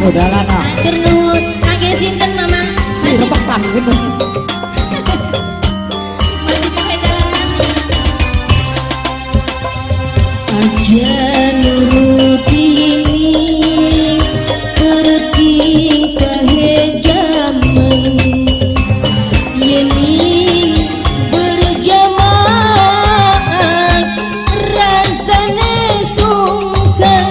Dalan ah. Matur nuwun. Kangge sinten Mama? Si repekan ngono. Masih pakai dalan aja nuruti ini pergi kahe jaman yening berjamaah rasane sungkan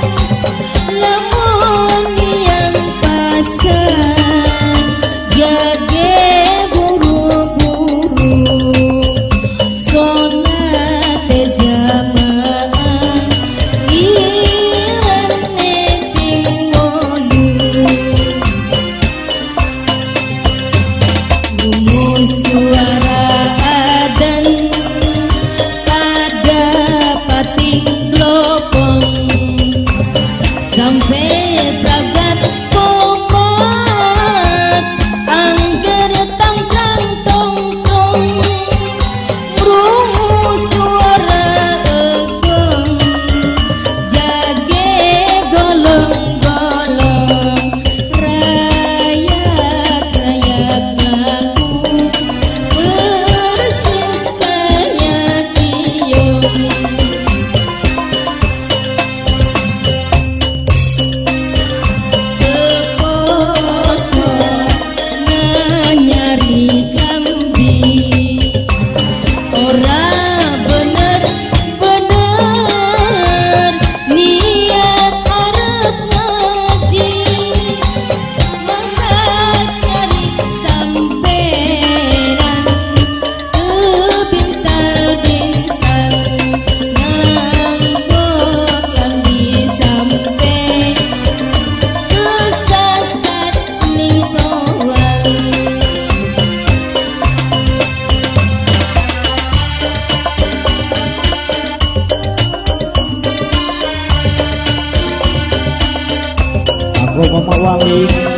lamun yang pasar jage buru-buru sholat jamaah ilang neting wolu rumus suara adan pada pating glopong sampai pragat komat angger tangkang tongkrong rumus suara egong jage golong-golong rayak-rayak lagu persis kayak tiong nyari kambing ora bener-bener niat arep ngaji mangkat nyari samperan bintang-bintang ngangkut lambi sampe kesasat ning sowan Aku Mama Wangi